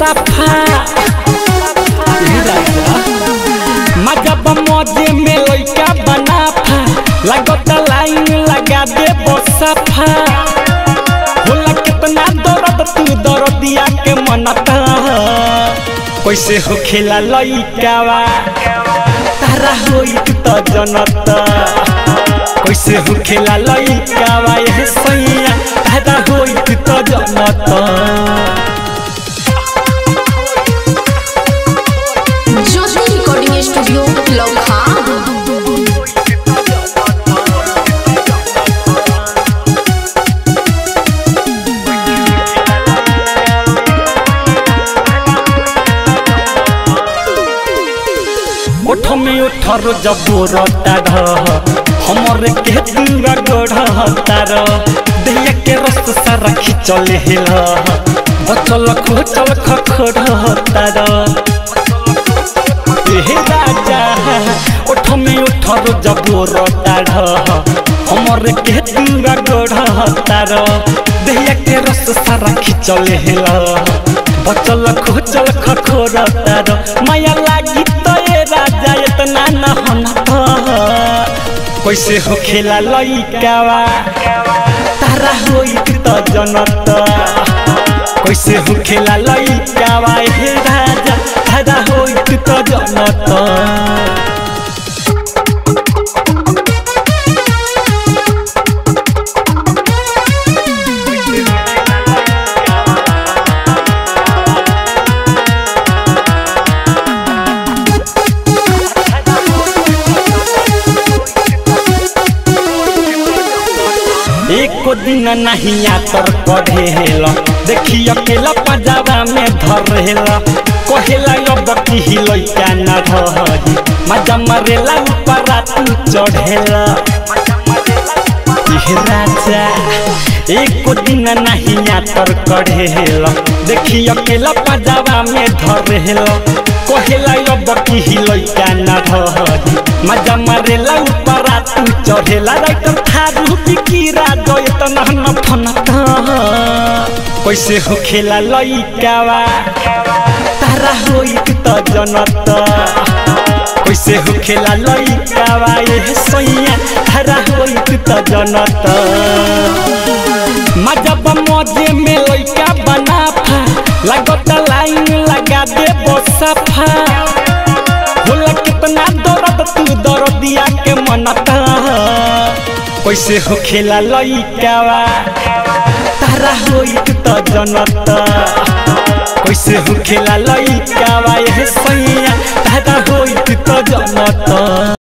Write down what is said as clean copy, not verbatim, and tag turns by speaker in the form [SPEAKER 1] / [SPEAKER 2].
[SPEAKER 1] सफा मजब मौजे में लइका बनाफा लगता लाइन लगा दे सफा होला कितना दर्द तू दर्दिया के मनता कैसे हो खेला लइकावा तारा होई तो जनता कैसे हो खेला लइकावा ये सैया तारा होई तो जनता
[SPEAKER 2] ज्योति रिकॉर्डिंग स्टूडियो लौखा
[SPEAKER 1] ओठ में उठर जबूरता हमरे के दूरा गढ़तार दैया के रस सारा खिचल हिल बचल खोचल खखड़तार राजा ओठ में उठर जबूरता हमरे के दूरा गढ़तार दैया के रस सारा खिचल हिल बचल खोचल खखड़तार माया लागी तो ये राजा इतना न होना कैसे हो खेला लइकावा तारा होई तो जनता कैसे हो खेला लइकावा हे राजा तारा होई तो जनता एको दिन नहीं आतर कढ़ेला देखी अकेला पजावा में धरेला कहेला अब की लइका न रही मजा मरेला ऊपर तू चढ़ेला राजा एको दिन नहीं आतर कढ़ेला देखी अकेला पजावा में धरेला कहेला अब की लइका न रही मजा मरेला ऊपर तू चढ़ेला राइटर थारू बिकीरा इतना न फनता कैसे हो खेला लइकावा तारा होई तो जनता कैसे हो खेला लइकावा ये सैया तारा होई तो जनता मजब मौजे में लइका बनाफा लगता लाइन लगा दे सफा होला कितना दर्द तू दर्दिया के मनता कैसे हो खेला लइकावा तारा होई तो जनता कैसे हो खेला लइकावा ये सैया तारा होई तो जनता।